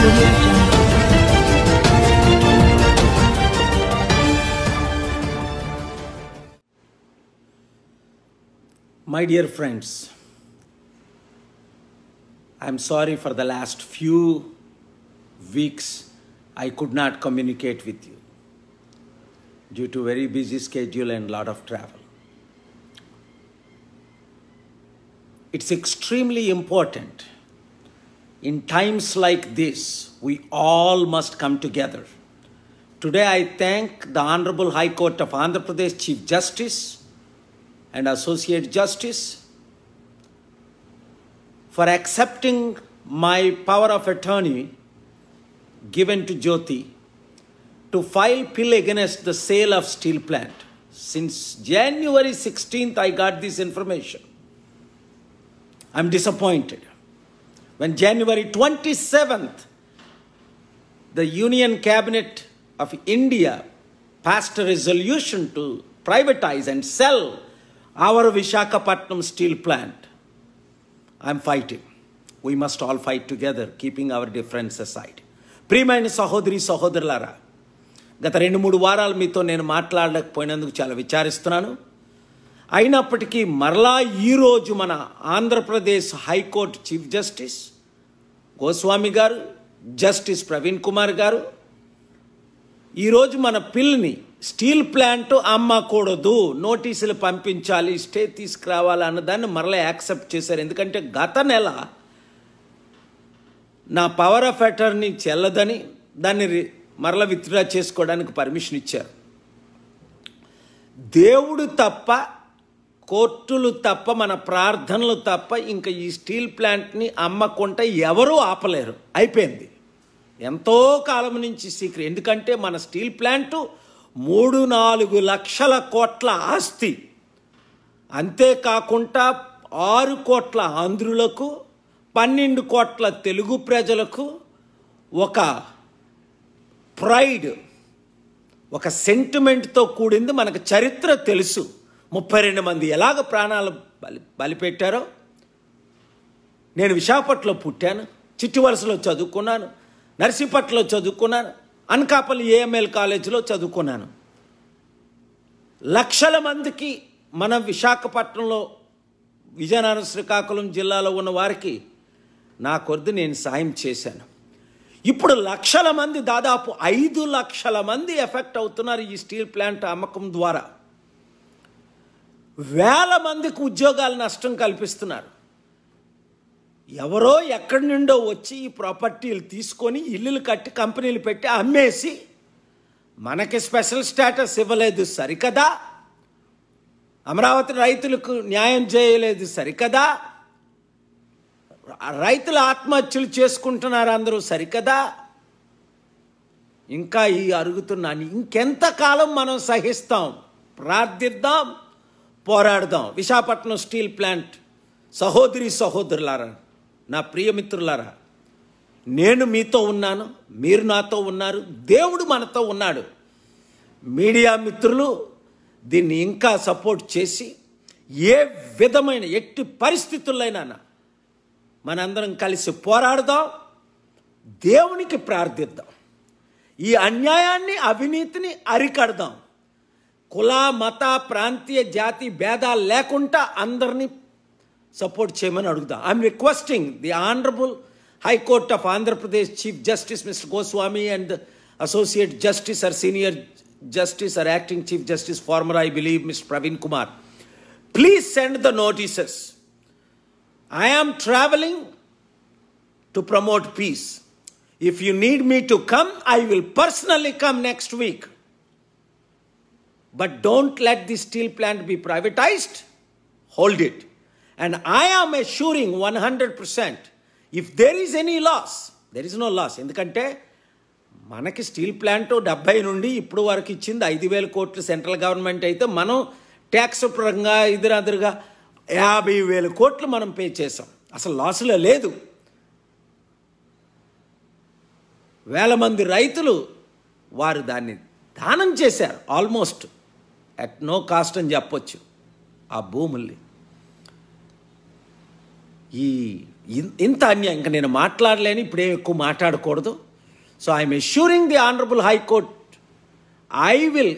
Audio Jungle. My dear friends, I am sorry for the last few weeks I could not communicate with you due to very busy schedule and lot of travel. It's extremely important. In times like this, we all must come together. Today I thank the Honorable High Court of Andhra Pradesh Chief Justice and Associate Justice for accepting my power of attorney given to Jyoti to file appeal against the sale of steel plant. Since January 16th, I got this information. I'm disappointed. When January 27th, the Union Cabinet of India passed a resolution to privatize and sell our Visakhapatnam steel plant, I'm fighting. We must all fight together, keeping our differences aside. ప్రియమైన సహోదరి సహోదరులారా, గత 2-3 వారాలు మీతో నేను మాట్లాడలేకపోయినందుకు చాలా విచారిస్తున్నాను. అయినప్పటికీ మరలా ఈరోజు మన Andhra Pradesh high court chief justice Goswami గారు, జస్టిస్ ప్రవీణ్ కుమార్ గారు ఈరోజు మన పిల్ని స్టీల్ ప్లాంట్ అమ్మకూడదు, నోటీసులు పంపించాలి, స్టే తీసుకురావాలి అన్నదాన్ని మరలా యాక్సెప్ట్ చేశారు. ఎందుకంటే గత నెల నా పవర్ ఆఫ్ అటార్నీ చెల్లదని దాన్ని మరలా విత్డ్రా చేసుకోవడానికి పర్మిషన్ ఇచ్చారు. దేవుడు తప్ప, కోర్టులు తప్ప, మన ప్రార్థనలు తప్ప ఇంకా ఈ స్టీల్ ప్లాంట్ని అమ్మకుంటే ఎవరూ ఆపలేరు. అయిపోయింది. ఎంతో కాలం నుంచి సీక్రెట్. ఎందుకంటే మన స్టీల్ ప్లాంటు 3-4 లక్షల కోట్ల ఆస్తి. అంతేకాకుండా 6 కోట్ల ఆంధ్రులకు, 12 కోట్ల తెలుగు ప్రజలకు ఒక ప్రైడ్, ఒక సెంటిమెంట్తో కూడింది. మనకు చరిత్ర తెలుసు. 32 మంది ఎలాగ ప్రాణాలు బలిపెట్టారో. నేను విశాఖపట్నంలో పుట్టాను, చిట్టివలసలో చదువుకున్నాను, నర్సీపట్నంలో చదువుకున్నాను, అనకాపల్లి ఏఎంఎల్ కాలేజీలో చదువుకున్నాను. లక్షల మందికి మన విశాఖపట్నంలో, విజయనగరం, శ్రీకాకుళం జిల్లాలో ఉన్న వారికి నా కొద్ది నేను సాయం చేశాను. ఇప్పుడు లక్షల మంది, దాదాపు 5 లక్షల మంది ఎఫెక్ట్ అవుతున్నారు ఈ స్టీల్ ప్లాంట్ అమ్మకం ద్వారా. వేల మందికి ఉద్యోగాల నష్టం కల్పిస్తున్నారు. ఎవరో ఎక్కడి నుండో వచ్చి ఈ ప్రాపర్టీలు తీసుకొని ఇల్లులు కట్టి కంపెనీలు పెట్టి అమ్మేసి మనకి స్పెషల్ స్టేటస్ ఇవ్వలేదు సరికదా, అమరావతి రైతులకు న్యాయం చేయలేదు సరికదా, రైతులు ఆత్మహత్యలు చేసుకుంటున్నారు అందరూ సరికదా. ఇంకా ఈ అరుగుతున్నాను. ఇంకెంతకాలం మనం సహిస్తాం? ప్రార్థిద్దాం, పోరాడదాం. విశాఖపట్నం స్టీల్ ప్లాంట్ సహోదరి సహోదరులారా, నా ప్రియమిత్రులారా, నేను మీతో ఉన్నాను, మీరు నాతో ఉన్నారు, దేవుడు మనతో ఉన్నాడు. మీడియా మిత్రులు దీన్ని ఇంకా సపోర్ట్ చేసి ఏ విధమైన ఎట్టి పరిస్థితుల్లోనైనా మనందరం కలిసి పోరాడదాం, దేవునికి ప్రార్థిద్దాం, ఈ అన్యాయాన్ని, అవినీతిని అరికడదాం. కుల, మత, ప్రాంతీయ, జాతి భేదాలు లేకుండా అందరినీ సపోర్ట్ చేయమని అడుగుదాం. I'm requesting the honourable high court of Andhra Pradesh chief justice mister Goswami and associate justice R senior justice or acting chief justice, former I believe Mr. Praveen Kumar, please send the notices. I am traveling to promote peace. If you need me to come, I will personally come next week. But don't let the steel plant be privatized. Hold it. And I am assuring 100%, if there is any loss, there is no loss. ఎందుకంటే మనకి steel plant 70 నుండి ఇప్పుడు వరకు ఇచ్చింది 5,000 కోట్లు central government అయితే, మనం tax పరంగా ఇద్దరుగా 50,000 కోట్లు మనం పే చేసాం. అసలు లాసులో లేదు. వేల మంది రైతులు వారు దాన్ని దానం చేశారు. ఆల్మోస్ట్ అట్ నో కాస్ట్ అని చెప్పొచ్చు ఆ భూముల్ని. ఇంత అన్యాయం ఇంకా నేను మాట్లాడలేని, ఇప్పుడేం ఎక్కువ మాట్లాడకూడదు. So I'm assuring the honourable high court, I will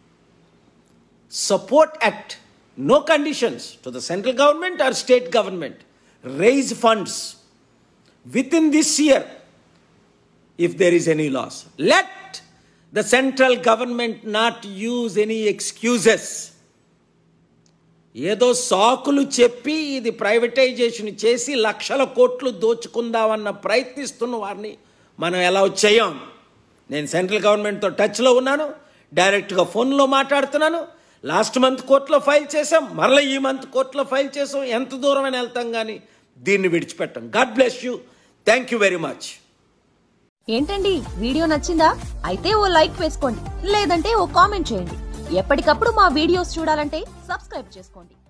support at no conditions to the central government or state government raise funds within this year if there is any loss. Let the central government not use any excuses. ఏదో సాకులు చెప్పి ఇది privatisation చేసి లక్షల కోట్లు దోచుకుందామన్న ప్రయత్నిస్తున్న వారిని మనం ఎలా చేయం. నేను సెంట్రల్ గవర్నమెంట్తో టచ్లో ఉన్నాను, డైరెక్ట్గా ఫోన్లో మాట్లాడుతున్నాను. లాస్ట్ మంత్ కోర్టులో ఫైల్ చేసాం, మరలా ఈ మంత్ కోర్టులో ఫైల్ చేసాం. ఎంత దూరమైనా వెళ్తాం కానీ దీన్ని విడిచిపెట్టాం. God bless you. Thank you very much. ఏంటండి, వీడియో నచ్చిందా? అయితే ఓ లైక్ వేసుకోండి, లేదంటే ఓ కామెంట్ చేయండి. ఎప్పటికప్పుడు మా వీడియోస్ చూడాలంటే సబ్స్క్రైబ్ చేసుకోండి.